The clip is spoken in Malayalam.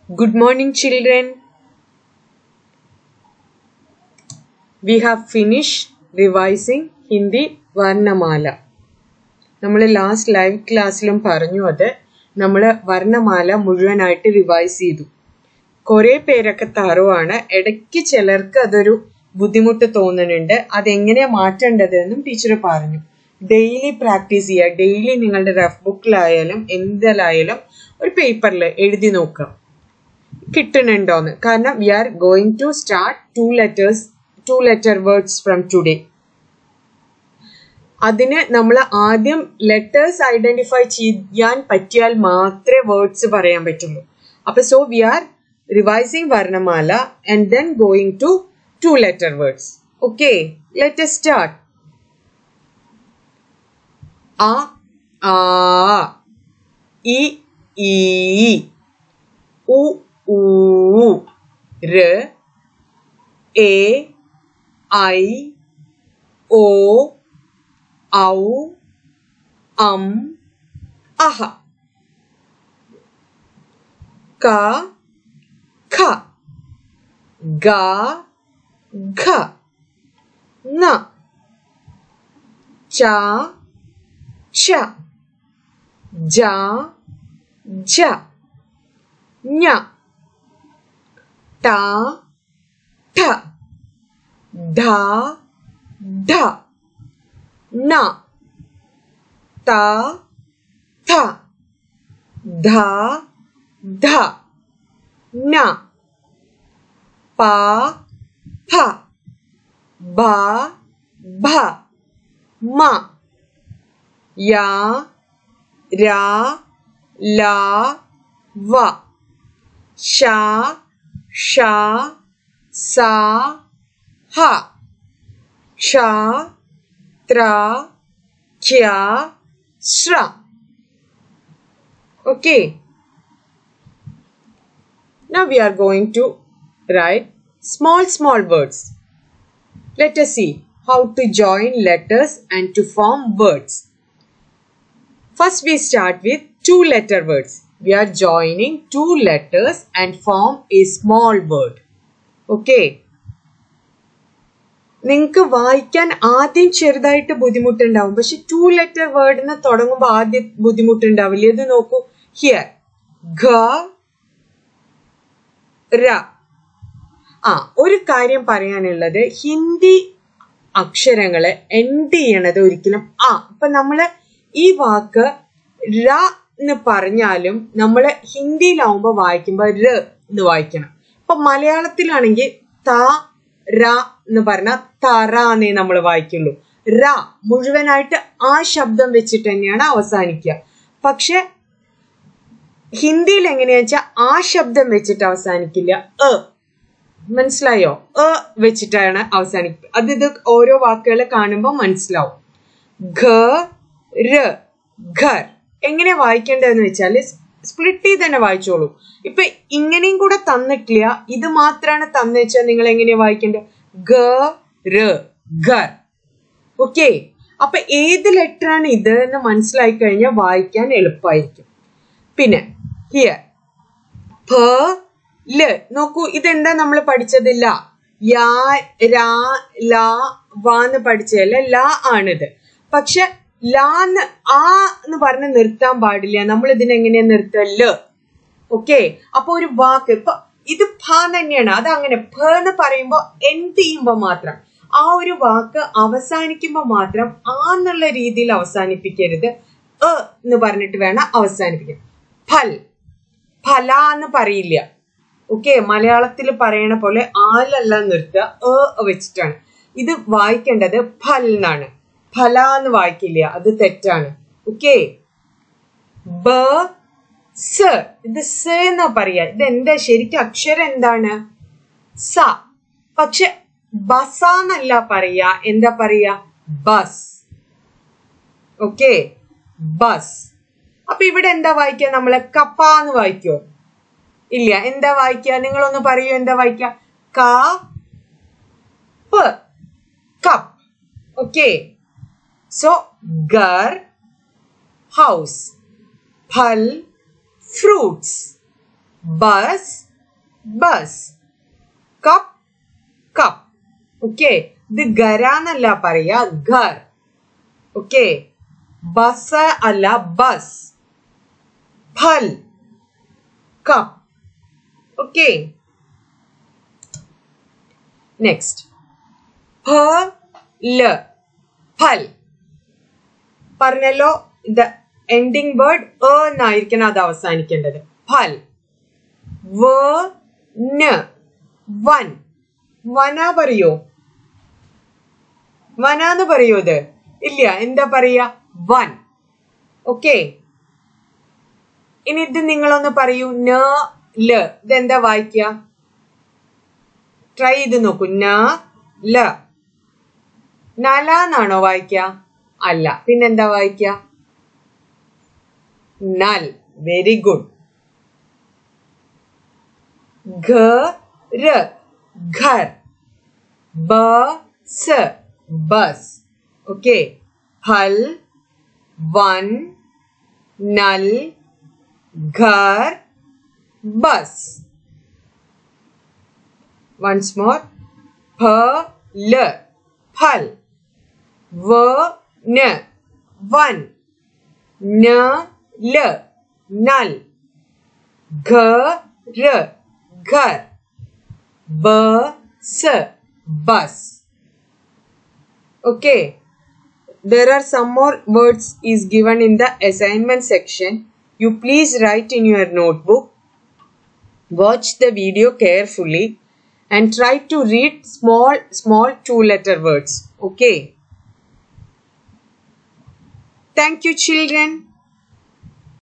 Good morning, children. We have finished revising Hindi Varnamala. നമ്മൾ ലാസ്റ്റ് ലൈവ് ക്ലാസ്സിലും പറഞ്ഞു അത് നമ്മൾ വർണ്ണമാല മുഴുവനായിട്ട് റിവൈസ് ചെയ്തു. കുറേ പേരൊക്കെ തറവാണ്, ഇടയ്ക്ക് ചിലർക്ക് അതൊരു ബുദ്ധിമുട്ട് തോന്നുന്നുണ്ട്. അതെങ്ങനെയാ മാറ്റേണ്ടതെന്നും ടീച്ചർ പറഞ്ഞു. ഡെയിലി പ്രാക്ടീസ് ചെയ്യുക. ഡെയിലി നിങ്ങളുടെ റഫ് ബുക്കിലായാലും എന്തിലായാലും ഒരു പേപ്പറിൽ എഴുതി നോക്കുക കിട്ടുന്നുണ്ടോന്ന്. കാരണം we are going to start two letter words from today. അതിന് നമ്മൾ ആദ്യം ലെറ്റേഴ്സ് ഐഡന്റിഫൈ ചെയ്യാൻ പറ്റിയാൽ മാത്രമേ വേർഡ്സ് പറയാൻ പറ്റുള്ളൂ. So we are revising varnamala and then going to 2 letter words. Okay, let us start. A, I, U, R, A, I, O, Au, Aha. Ka, Kha, Ga, Gha, Nga, Cha, Cha, Ja, Ja, Nya, Ta, Ta, Da, Da, Na, Ta, Tha, Dha, Dha, Na, Pa, Pa, Ba, Bha, Ma, Ya, Ra, La, Va, Sha, Sha, Sa, Ha, Ksha, Tra, Kya, Shra. Okay. Now we are going to write small words. Let us see how to join letters and to form words. First we start with 2 letter words. We are joining 2 letters and form a small word. Okay. നിങ്ങൾക്ക് വായിക്കാൻ ആദ്യം ചെറുതായിട്ട് ബുദ്ധിമുട്ടുണ്ടാവും. പക്ഷെ 2 letter വേർഡിന് തുടങ്ങുമ്പോൾ ആദ്യം ബുദ്ധിമുട്ടുണ്ടാവില്ല. ഇത് നോക്കൂ. ഹിയർ ഘ ര. ഒരു കാര്യം പറയാനുള്ളത്, ഹിന്ദി അക്ഷരങ്ങളെ എൻഡ് ചെയ്യണത് ഒരിക്കലും ഇപ്പൊ നമ്മള് ഈ വാക്ക് ര എന്ന് പറഞ്ഞാലും നമ്മള് ഹിന്ദിയിലാവുമ്പോ വായിക്കുമ്പോ ര എന്ന് വായിക്കണം. ഇപ്പൊ മലയാളത്തിലാണെങ്കിൽ ത ര എന്ന് പറഞ്ഞാൽ തറ എന്നേ നമ്മൾ വായിക്കുള്ളൂ. ര മുഴുവനായിട്ട് ആ ശബ്ദം വെച്ചിട്ട് തന്നെയാണ് അവസാനിക്കുക. പക്ഷെ ഹിന്ദിയിൽ എങ്ങനെയാ വെച്ചാൽ ആ ശബ്ദം വെച്ചിട്ട് അവസാനിക്കില്ല. മനസ്സിലായോ? വെച്ചിട്ടാണ് അവസാനിക്കുക. ഇത് ഓരോ വാക്കുകൾ കാണുമ്പോൾ മനസ്സിലാവും. ഘ ര ഘർ. എങ്ങനെ വായിക്കേണ്ടതെന്ന് വെച്ചാല് സ്പ്ലിറ്റ് ചെയ്ത് തന്നെ വായിച്ചോളൂ. ഇപ്പൊ ഇങ്ങനെയും കൂടെ തന്നിട്ടില്ല, ഇത് മാത്രമാണ് തന്നു വെച്ചാൽ നിങ്ങൾ എങ്ങനെയാ വായിക്കേണ്ടത്? ഗ ര ഘർ. ഓക്കെ. അപ്പൊ ഏത് ലെറ്റർ ആണ് ഇത് എന്ന് മനസ്സിലായി കഴിഞ്ഞാൽ വായിക്കാൻ എളുപ്പമായിരിക്കും. പിന്നെ ഹിയർ ഫ ല. നോക്കൂ, ഇതെന്താ നമ്മൾ പഠിച്ചത്? ല. യാ രാ ലാ വാ എന്ന് പഠിച്ചതല്ല, ല ആണിത്. പക്ഷെ ലാന്ന് എന്ന് പറഞ്ഞ് നിർത്താൻ പാടില്ല. നമ്മൾ ഇതിനെങ്ങനെയാ നിർത്തുക? ല. ഓക്കെ. അപ്പൊ ഒരു വാക്ക് ഇപ്പൊ ഇത് ഫ തന്നെയാണ്. അത് അങ്ങനെ ഫ എന്ന് പറയുമ്പോ എന്ത് ചെയ്യുമ്പോ മാത്രം ആ ഒരു വാക്ക് അവസാനിക്കുമ്പോ മാത്രം എന്നുള്ള രീതിയിൽ അവസാനിപ്പിക്കരുത്. എന്ന് പറഞ്ഞിട്ട് വേണം അവസാനിപ്പിക്കാൻ. ഫൽ ഫല എന്ന് പറയില്ല. ഓക്കെ. മലയാളത്തിൽ പറയണ പോലെ ആലല്ല നിർത്തുക, വെച്ചിട്ടാണ്. ഇത് വായിക്കേണ്ടത് ഫൽ എന്നാണ്. ഫല എന്ന് വായിക്കില്ല, അത് തെറ്റാണ്. ഓക്കെ. ബ സ. ഇത് സ എന്നാ പറയാ. ഇത് എന്താ ശരിക്കും അക്ഷരം എന്താണ്? സ. പക്ഷെ ബസ എന്നല്ല പറയാ. എന്താ പറയാ? ബസ്. ഓക്കെ. ബസ്. അപ്പൊ ഇവിടെ എന്താ വായിക്കുക? നമ്മള് കപ്പ എന്ന് വായിക്കോ? ഇല്ല. എന്താ വായിക്കുക? നിങ്ങളൊന്ന് പറയൂ, എന്താ വായിക്കുക? ക പ്. കപ്പ്. ഓക്കെ. സോ घर, house, फल, fruits. bus, bus. Cup, cup. Okay. ഇത് ഗരാന്നല്ല പറയാ, ഘർ. Okay. ബസ് അല്ല ബസ്. ഫൽ, cup. Okay. Next. phal, phal. പറഞ്ഞല്ലോ the ending word എന്നായിരിക്കണം അത് അവസാനിക്കേണ്ടത്. phal. വൻ, വന പറയോ? വനാന്ന് പറയോ ഇത്? ഇല്ല, എന്താ പറയാ? വൻ. ഓക്കെ. ഇനി ഇത് നിങ്ങളൊന്ന് പറയൂ. ഇതെന്താ വായിക്കുക? ട്രൈ ചെയ്ത് നോക്കൂ. നലാന്നാണോ വായിക്ക? അല്ല, പിന്നെന്താ വായിക്ക? നൽ. Very good. ഘർ, ബസ്. ഓക്കെ. ഫൽ, വൻ, നൽ, ഘർ, ബസ്. Once more. phal. van. nal. ghar. bus. Okay. There are some more words is given in the assignment section. You please write in your notebook. Watch the video carefully and try to read small 2-letter words. Okay. Thank you, children.